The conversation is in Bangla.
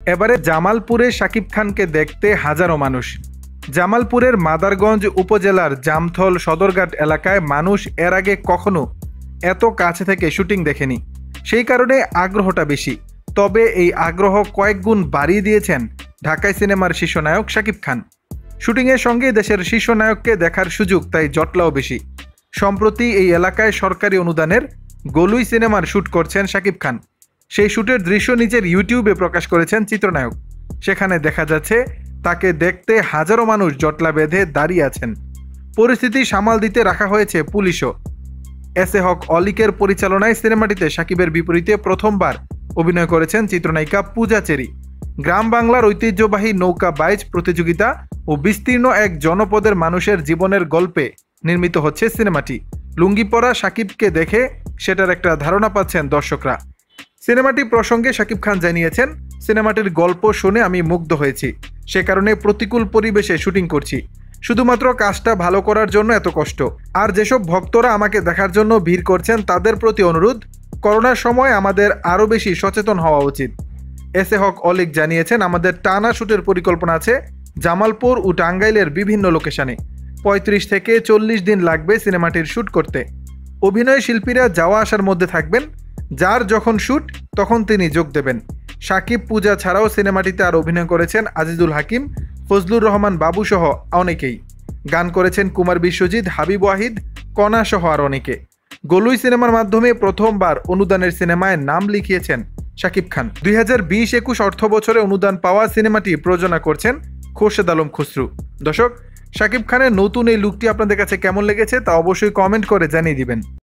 এবারে জামালপুরে শাকিব খানকে দেখতে হাজারো মানুষ। জামালপুরের মাদারগঞ্জ উপজেলার জামথল সদরঘাট এলাকায় মানুষ এর আগে কখনো এত কাছে থেকে শুটিং দেখেনি, সেই কারণে আগ্রহটা বেশি। তবে এই আগ্রহ কয়েক গুণ বাড়িয়ে দিয়েছেন ঢাকাই সিনেমার শীর্ষনায়ক শাকিব খান। শুটিংয়ের সঙ্গে দেশের শীর্ষনায়ককে দেখার সুযোগ তাই জটলাও বেশি। সম্প্রতি এই এলাকায় সরকারি অনুদানের গলুই সিনেমার শ্যুট করছেন শাকিব খান। সেই শ্যুটের দৃশ্য নিজের ইউটিউবে প্রকাশ করেছেন চিত্রনায়ক। সেখানে দেখা যাচ্ছে তাকে দেখতে হাজারো মানুষ জটলা বেঁধে দাঁড়িয়ে আছেন। পরিস্থিতি সামাল দিতে রাখা হয়েছে পুলিশও। এস এ হক অলিকের পরিচালনায় সিনেমাটিতে শাকিবের বিপরীতে প্রথমবার অভিনয় করেছেন চিত্রনায়িকা পূজা চেরি। গ্রাম বাংলার ঐতিহ্যবাহী নৌকা বাইচ প্রতিযোগিতা ও বিস্তীর্ণ এক জনপদের মানুষের জীবনের গল্পে নির্মিত হচ্ছে সিনেমাটি। লুঙ্গি পরা শাকিবকে দেখে সেটার একটা ধারণা পাচ্ছেন দর্শকরা। সিনেমাটি প্রসঙ্গে শাকিব খান জানিয়েছেন, সিনেমাটির গল্প শুনে আমি মুগ্ধ হয়েছি, সে কারণে প্রতিকূল পরিবেশে শুটিং করছি। শুধুমাত্র কাজটা ভালো করার জন্য এত কষ্ট। আর যেসব ভক্তরা আমাকে দেখার জন্য ভিড় করছেন তাদের প্রতি অনুরোধ, করোনার সময় আমাদের আরও বেশি সচেতন হওয়া উচিত। এস এ হক অলিক জানিয়েছেন, আমাদের টানা শুটের পরিকল্পনা আছে জামালপুর ও টাঙ্গাইলের বিভিন্ন লোকেশনে। 35 থেকে 40 দিন লাগবে সিনেমাটির শ্যুট করতে। অভিনয় শিল্পীরা যাওয়া আসার মধ্যে থাকবেন, যার যখন শ্যুট তখন তিনি যোগ দেবেন। শাকিব, পূজা ছাড়াও সিনেমাটিতে আর অভিনয় করেছেন আজিজুল হাকিম, ফজলুর রহমান বাবু সহ অনেকেই। গান করেছেন কুমার বিশ্বজিৎ, হাবিব ওয়াহিদ, কণা সহ আর অনেকে। গলুই সিনেমার মাধ্যমে প্রথমবার অনুদানের সিনেমায় নাম লিখিয়েছেন শাকিব খান। 2020-21 অর্থ বছরে অনুদান পাওয়া সিনেমাটি প্রযোজনা করছেন খোরশেদ আলম খসরু। দর্শক, শাকিব খানের নতুন এই লুকটি আপনাদের কাছে কেমন লেগেছে তা অবশ্যই কমেন্ট করে জানিয়ে দিবেন।